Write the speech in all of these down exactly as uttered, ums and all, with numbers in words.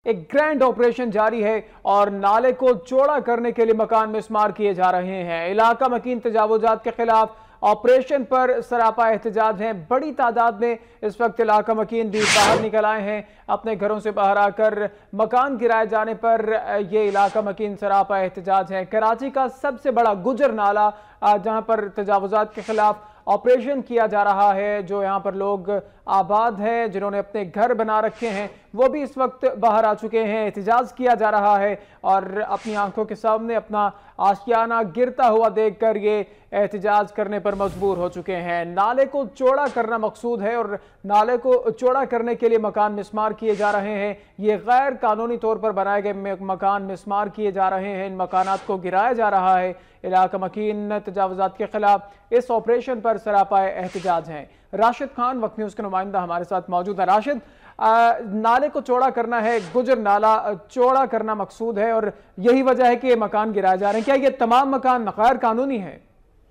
एक grand operation जारी है और नाले को चौड़ा करने के लिए मकान मिस्मार किए जा रहे हैं। इलाका मकीन तजावुजात के खिलाफ ऑपरेशन पर सरापा एहतजाज हैं। बड़ी तादाद में इस वक्त इलाका मकीन भी बाहर निकल आए हैं। अपने घरों से बाहर आकर मकान गिराए जाने पर ये इलाका मकीन सरापा एहतजाज है। कराची का सबसे बड़ा गुजर नाला जहां पर तजावुजात के खिलाफ ऑपरेशन किया जा रहा है, जो यहाँ पर लोग आबाद हैं, जिन्होंने अपने घर बना रखे हैं, वो भी इस वक्त बाहर आ चुके हैं। एहतजाज किया जा रहा है और अपनी आंखों के सामने अपना आशियाना गिरता हुआ देखकर ये एहतजाज करने पर मजबूर हो चुके हैं। नाले को चौड़ा करना मकसूद है और नाले को चौड़ा करने के लिए मकान मिस्मार किए जा रहे हैं। ये गैर कानूनी तौर पर बनाए गए मकान मिस्मार किए जा रहे हैं। इन मकानात को गिराया जा रहा है। इलाका मकीन तजावुजात के खिलाफ इस ऑपरेशन पर सरापा एहतजाज हैं। राशिद खान वक्त न्यूज़ के नुमाइंदा हमारे साथ मौजूद है। राशिद, नाले को चौड़ा करना है, गुजर नाला चौड़ा करना मकसूद है और यही वजह है कि ये मकान गिराए जा रहे हैं। क्या ये तमाम मकान गैर कानूनी है?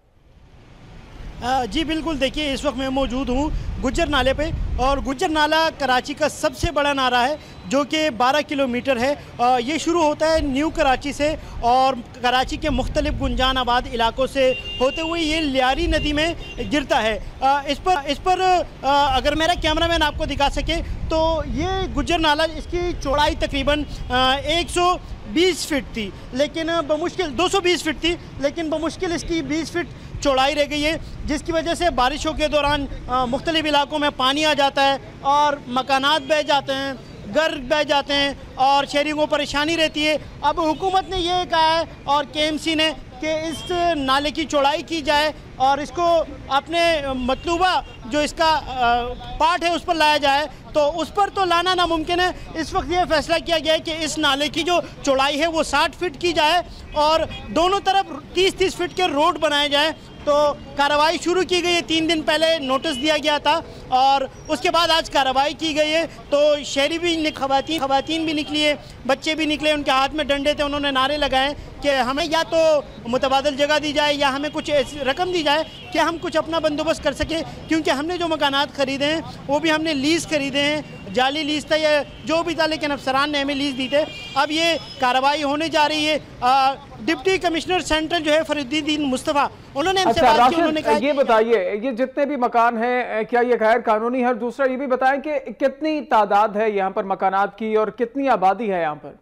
जी बिल्कुल, देखिए इस वक्त मैं मौजूद हूँ गुज्जर नाले पे और गुज्जर नाला कराची का सबसे बड़ा नाला है जो कि बारह किलोमीटर है। ये शुरू होता है न्यू कराची से और कराची के मुख्तलिफ गुंजान आबाद इलाकों से होते हुए ये लियारी नदी में गिरता है। इस पर इस पर अगर मेरा कैमरामैन आपको दिखा सके तो ये गुज्जर नाला, इसकी चौड़ाई तकरीबन एक सौ बीस फीट थी, लेकिन बमुश्किल दो सौ बीस फीट थी, लेकिन बमुश्किल इसकी बीस फीट चौड़ाई रह गई है, जिसकी वजह से बारिशों के दौरान मुख्तलिफ इलाकों में पानी आ जाता है और मकानात बह जाते हैं, घर बह जाते हैं और शहरियों को परेशानी रहती है। अब हुकूमत ने ये कहा है और के एम सी ने कि इस नाले की चौड़ाई की जाए और इसको अपने मतलूबा जो इसका पार्ट है उस पर लाया जाए, तो उस पर तो लाना नामुमकिन है। इस वक्त ये फैसला किया गया है कि इस नाले की जो चौड़ाई है वो साठ फीट की जाए और दोनों तरफ तीस तीस फीट के रोड बनाए जाए। तो कार्रवाई शुरू की गई है। तीन दिन पहले नोटिस दिया गया था और उसके बाद आज कार्रवाई की गई है। तो शहरी भी, खवातीन खवातीन भी निकली है, बच्चे भी निकले, उनके हाथ में डंडे थे, उन्होंने नारे लगाए कि हमें या तो मुतबादल जगह दी जाए या हमें कुछ ऐसी रकम दी जाए कि हम कुछ अपना बंदोबस्त कर सकें, क्योंकि हमने जो मकानात ख़रीदे हैं वो भी हमने लीज़ ख़रीदे हैं, जाली लीज़ था या जो भी था, लेकिन अफसरान ने हमें लीज़ दी थे। अब ये कार्रवाई होने जा रही है। आ, डिप्टी कमिश्नर सेंट्रल जो है फरीदुद्दीन मुस्तफ़ा, उन्होंने हमसे अच्छा, बात की। उन्होंने कहा ये बताइए ये जितने भी मकान हैं क्या ये गैर कानूनी है? और दूसरा ये भी बताएं कि कितनी तादाद है यहाँ पर मकानात की और कितनी आबादी है यहाँ पर?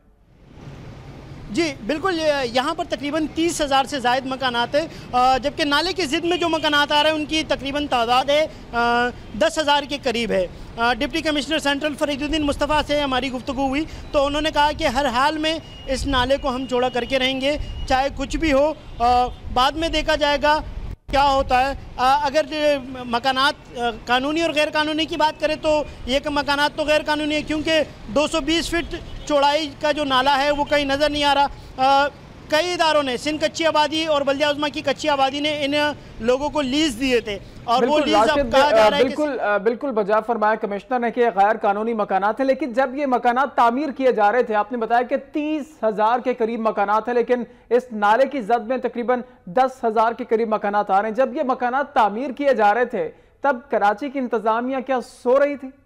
जी बिल्कुल, यहाँ पर तकरीबन तीस हज़ार से ज़ायद मकानात है, जबकि नाले की ज़िद में जो मकानात आ रहे हैं उनकी तकरीबन तादाद है दस हज़ार के करीब है। Deputy commissioner central Fariduddin Mustafa से हमारी गुफ्तगू हुई तो उन्होंने कहा कि हर हाल में इस नाले को हम चौड़ा करके रहेंगे, चाहे कुछ भी हो। बाद में देखा जाएगा क्या होता है। अगर मकानात कानूनी और गैर कानूनी की बात करें तो ये मकानात तो गैर कानूनी है, क्योंकि दो सौ बीस फीट चौड़ाई का जो नाला है वो कहीं नज़र नहीं आ रहा। कई इदारों ने, सिंध कच्ची आबादी और बल्दिया उज़्मा की कच्ची आबादी ने इन लोगों को लीज दिए थे और वो लीज अब कहा जा रहा है। बिल्कुल बिल्कुल बजा फरमाया कमिश्नर ने कि गैर कानूनी मकानात हैं, लेकिन जब ये मकानात तामीर किए जा रहे थे, आपने बताया कि तीस हजार के करीब मकानात हैं, लेकिन इस नाले की जद में तकरीबन दस हजार के करीब मकानात आ रहे हैं। जब ये मकानात तामीर किए जा रहे थे तब कराची की इंतजामिया क्या सो रही थी?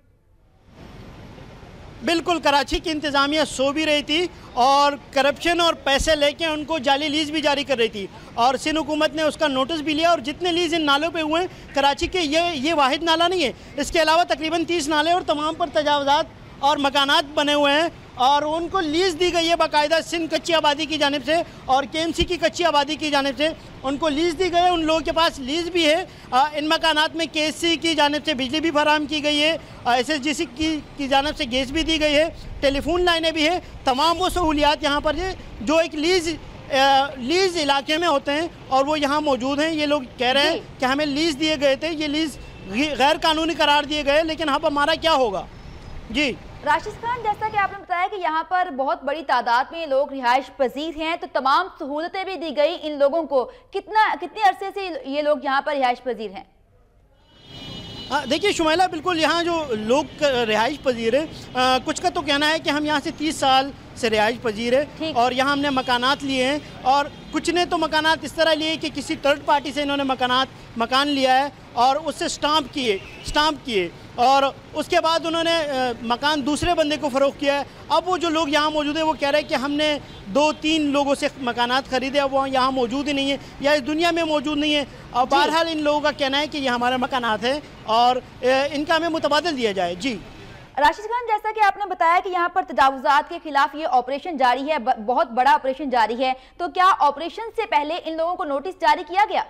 बिल्कुल, कराची की इंतज़ामिया सो भी रही थी और करप्शन और पैसे लेके उनको जाली लीज़ भी जारी कर रही थी और सिंध हुकूमत ने उसका नोटिस भी लिया। और जितने लीज़ इन नालों पे हुए हैं कराची के, ये ये वाहिद नाला नहीं है, इसके अलावा तकरीबन तीस नाले और तमाम पर तजावज़ात और मकानात बने हुए हैं और उनको लीज़ दी गई है बाकायदा सिंध कच्ची आबादी की जानिब से और के एम सी की कच्ची आबादी की जानिब से उनको लीज़ दी गई है। उन लोगों के पास लीज़ भी है। आ, इन मकानात में के एस सी की जानिब से बिजली भी फराहम की गई है, एस एस जी सी की, की जानिब से गैस भी दी गई है, टेलीफोन लाइनें भी है। तमाम वो सहूलियात यहाँ पर है जो एक लीज़ लीज़ इलाके में होते हैं और वो यहाँ मौजूद हैं। ये लोग कह रहे हैं कि हमें लीज़ दिए गए थे, ये लीज़ गैर कानूनी करार दिए गए, लेकिन अब हमारा क्या होगा। जी राशिद खान, जैसा कि आपने बताया कि यहाँ पर बहुत बड़ी तादाद में लोग रिहाइश पजीर हैं, तो तमाम सहूलतें भी दी गई इन लोगों को। कितना कितने अरसे से ये लोग यहाँ पर रिहाइश पजीर हैं? देखिए शुमैला, बिल्कुल यहाँ जो लोग रिहाइश पजीर है, आ, कुछ का तो कहना है कि हम यहाँ से तीस साल से रिहाइश पजीर है और यहाँ हमने मकानात लिए हैं और कुछ ने तो मकानात इस तरह लिए कि किसी थर्ड पार्टी से इन्होंने मकानात मकान लिया है और उससे स्टाम्प किए स्टाम्प किए और उसके बाद उन्होंने मकान दूसरे बंदे को फ़रोख्त किया है। अब वो जो लोग यहाँ मौजूद हैं वो कह रहे हैं कि हमने दो तीन लोगों से मकानात ख़रीदे, अब वो यहाँ मौजूद ही नहीं है या इस दुनिया में मौजूद नहीं है। और बहरहाल इन लोगों का कहना है कि ये हमारे मकानात हैं और इनका हमें मुतबादल दिया जाए। जी राशिद खान, जैसा कि आपने बताया कि यहाँ पर तजावुज़ात के खिलाफ ये ऑपरेशन जारी है, बहुत बड़ा ऑपरेशन जारी है, तो क्या ऑपरेशन से पहले इन लोगों को नोटिस जारी किया गया?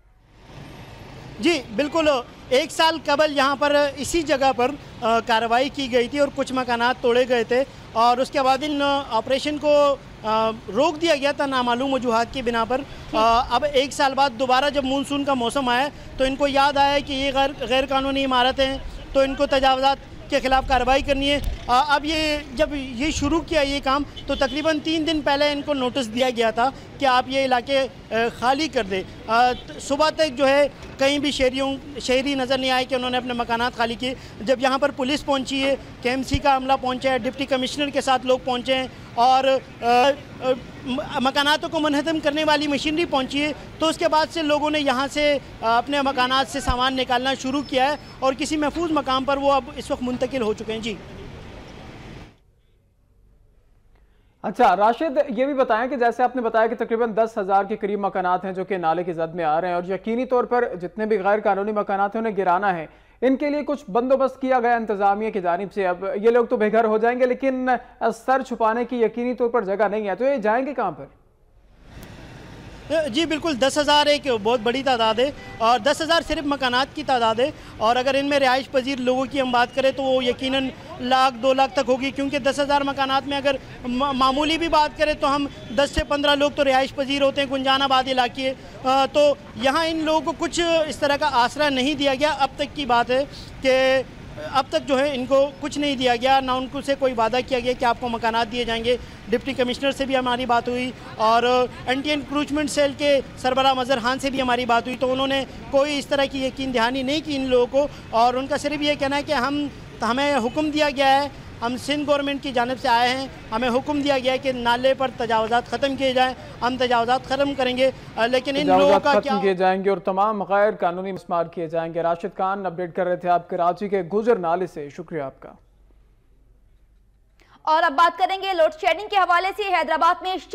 जी बिल्कुल, एक साल कबल यहाँ पर इसी जगह पर कार्रवाई की गई थी और कुछ मकानात तोड़े गए थे और उसके बाद इन ऑपरेशन को आ, रोक दिया गया था नामालूम वजूहात की बिना पर। आ, अब एक साल बाद दोबारा जब मानसून का मौसम आया तो इनको याद आया कि ये गैर गैर कानूनी इमारतें हैं, तो इनको तजावुज़ात के ख़िलाफ़ कार्रवाई करनी है। आ, अब ये जब ये शुरू किया ये काम तो तकरीबन तीन दिन पहले इनको नोटिस दिया गया था कि आप ये इलाके खाली कर दें। सुबह तक जो है कहीं भी शहरियों शहरी नज़र नहीं आए कि उन्होंने अपने मकानात खाली किए। जब यहाँ पर पुलिस पहुँची है, के एम सी का अमला पहुँचा है, डिप्टी कमिश्नर के साथ लोग पहुँचे हैं और आ, आ, मकानातों को मुनहदम करने वाली मशीनरी पहुँची है, तो उसके बाद से लोगों ने यहाँ से अपने मकानात से सामान निकालना शुरू किया है और किसी महफूज मकाम पर वो अब इस वक्त मुंतकिल हो चुके हैं। जी अच्छा राशिद, ये भी बताएं कि जैसे आपने बताया कि तकरीबन दस हज़ार के करीब मकानात हैं जो कि नाले की जद में आ रहे हैं और यकीनी तौर पर जितने भी गैर कानूनी मकानात हैं उन्हें गिराना है, इनके लिए कुछ बंदोबस्त किया गया इंतजामिया की जानिब से। अब ये लोग तो बेघर हो जाएंगे लेकिन सर छुपाने की यकीनी तौर पर जगह नहीं है, तो ये जाएंगे कहाँ पर? जी बिल्कुल, दस हज़ार एक बहुत बड़ी तादाद है और दस हज़ार सिर्फ मकानात की तादाद है और अगर इनमें रिहाइश पजीर लोगों की हम बात करें तो वो यकीनन लाख दो लाख तक होगी, क्योंकि दस हज़ार मकानात में अगर मामूली भी बात करें तो हम दस से पंद्रह लोग तो रिहाइश पजीर होते हैं। गुंजानाबाद इलाके है, तो यहाँ इन लोगों को कुछ इस तरह का आसरा नहीं दिया गया। अब तक की बात है कि अब तक जो है इनको कुछ नहीं दिया गया, ना उनको से कोई वादा किया गया कि आपको मकानात दिए जाएंगे। डिप्टी कमिश्नर से भी हमारी बात हुई और एंटी एनक्रोचमेंट सेल के सरबराह मज़हर खान से भी हमारी बात हुई, तो उन्होंने कोई इस तरह की यकीन दहानी नहीं की इन लोगों को और उनका सिर्फ ये कहना है कि हम हमें हुक्म दिया गया है, हम सिंध गवर्नमेंट की जानिब से आए हैं, हमें हुक्म दिया गया है कि नाले पर तजावुज़ात ख़त्म किए जाएँ, हम तजावुज़ात ख़त्म करेंगे, लेकिन इन लोगों का क्या किए जाएंगे और तमाम गैर कानूनी मिसमार किए जाएंगे। राशिद खान अपडेट कर रहे थे आप कराची के गुजर नाले से, शुक्रिया आपका। और अब बात करेंगे लोड शेडिंग के हवाले से। हैदराबाद में